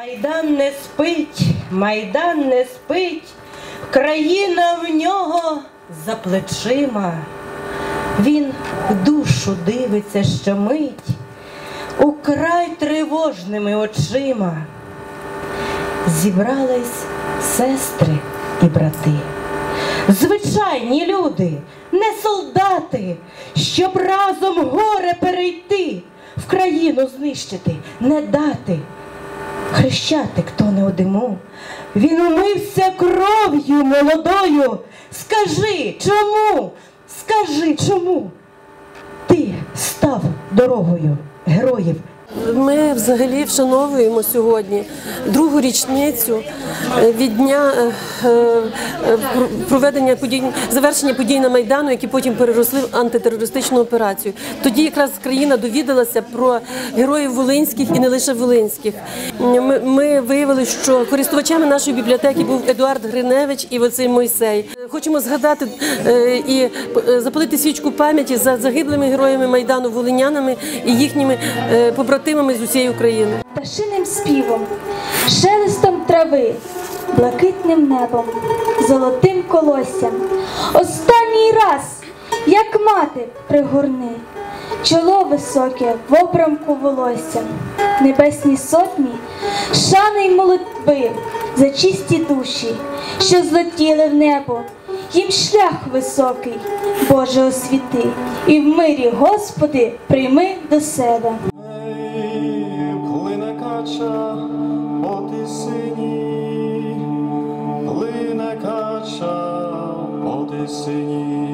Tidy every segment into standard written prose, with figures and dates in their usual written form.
Майдан не спить, Майдан не спить, країна в нього за плечима. Він в душу дивиться щомить, украй тривожними очима. Зібрались сестри і брати, звичайні люди, не солдати, щоб разом горе перейти, в країну знищити, не дати. Хрещатик тоне у диму, він умився кров'ю молодою. Скажи, чому? Скажи, чому ти став дорогою героїв? Ми взагалі вшановуємо сьогодні другу річницю від дня проведення подій, завершення подій на Майдану, які потім переросли в антитерористичну операцію. Тоді якраз країна довідалася про героїв волинських і не лише волинських. Ми виявили, що користувачами нашої бібліотеки був Едуард Гриневич і Василь Мойсей. Хочемо згадати і запалити свічку пам'яті за загиблими героями Майдану, волинянами і їхніми побратимами з усієї України. Пташиним співом, шелестом трави, блакитним небом, золотим колоссям. Останній раз, як мати, пригорни, чоло високе в обрамку волосся, небесні сотні, шани й молитви за чисті душі, що злетіли в небо. Їм шлях високий, Боже, освіти, і в мирі, Господи, прийми до себе. Плине кача по тисині, плине кача по тисині.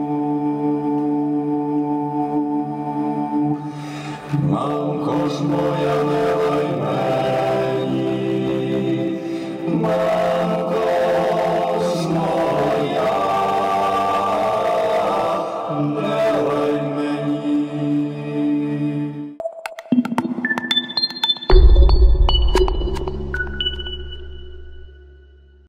Мамко ж моя,